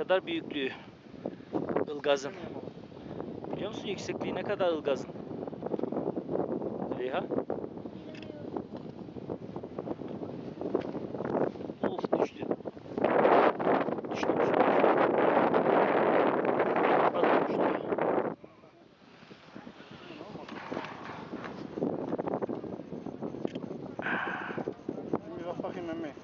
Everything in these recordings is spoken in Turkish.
kadar büyüklüğü ılgazın? Biliyor musun yüksekliği ne kadar ılgazın? Züleyha? Of, düştü. Düştü. Balık düştü. Bir bak bakayım emmi.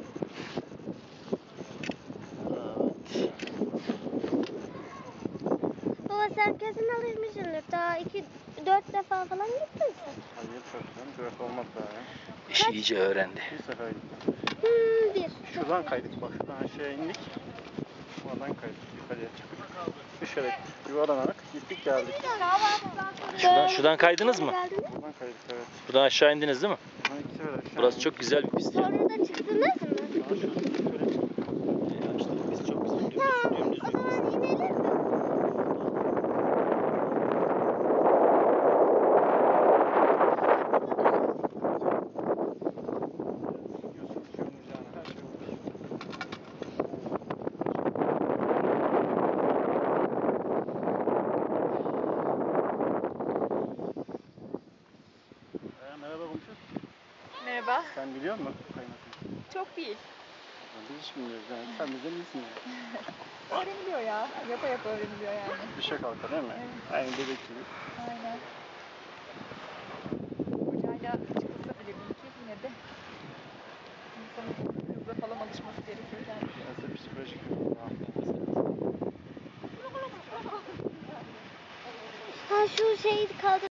Baba sen kesin alışmışsındır. Daha 4 defa falan gittin sen. Hayır çocuğum, 4 olmaz daha ya. İşi iyice öğrendi. Bir sefer gittim. Bir. Şuradan kaydık bak, şuradan aşağıya indik. Oradan kaydık, yukarıya çıktık. Dışarı yuvarlanarak gittik geldik. Şuradan kaydınız mı? Buradan kaydık evet. Buradan aşağı indiniz değil mi? Buradan 2 sefer aşağı Burası indik. çok güzel bir pist ya. Sonra da çıktınız mı? Daha şurada yukarı çıktık. İşte pist çok güzel. Dümdüz, Tamam. dümdüz O bir zaman pist. inelim mi? Yiyorsun, içiyorsun yani, her şey oluyor. Merhaba komşu. Merhaba. Sen biliyor musun kaymasını? Çok değil. Biz hiç bilmiyoruz yani. Sen bizden iyisin yani. Öğreniliyor ya. Yapa yapa öğreniliyor yani. Düşe kalka değil mi? Evet. Aynı bebek gibi. Aynen. Hocayla çıkılsa bile belki yine de insanın hızla falan alışması gerekiyor yani. Nasıl psikolojik. Ha şu şeyi kaldır.